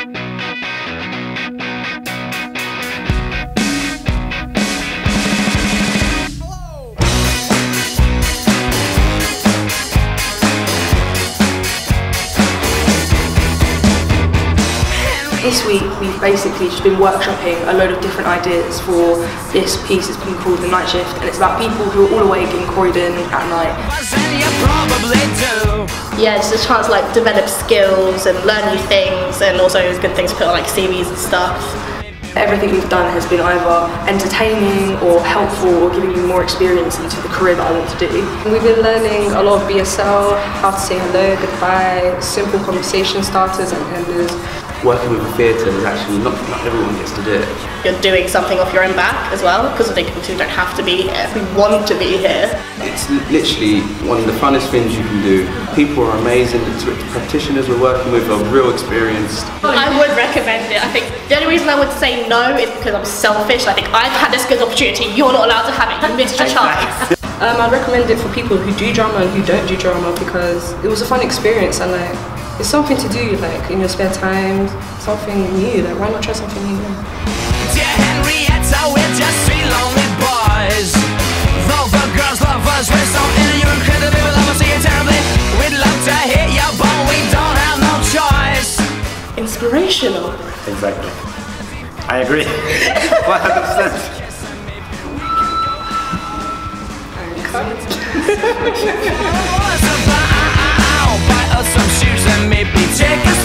This week we've basically just been workshopping a load of different ideas for this piece. It's been called The Night Shift, and it's about people who are all awake in Croydon at night. Yeah, it's a chance to like develop skills and learn new things, and also it's good things to put on like CVs and stuff. Everything we've done has been either entertaining or helpful or giving me more experience into the career that I want to do. We've been learning a lot of BSL, how to say hello, goodbye, simple conversation starters and enders. Working with a theatre is actually not everyone gets to do it. You're doing something off your own back as well, because I think we don't have to be here, we want to be here. It's literally one of the funnest things you can do. People are amazing, the practitioners we're working with are real experienced. I would recommend it. I think the only reason I would say no is because I'm selfish. I think I've had this good opportunity, you're not allowed to have it, you missed your chance. I'd recommend it for people who do drama and who don't do drama, because it was a fun experience and like it's something to do like in your spare time, something new. Like why not try something new? Dear Henrietta, we're just three lonely boys. Though the girls love us, we're so into you incredibly, we love us you terribly. We'd love to hit you, but we don't have no choice. Inspirational. Exactly. I agree. 100%. Buy us some shoes and maybe take a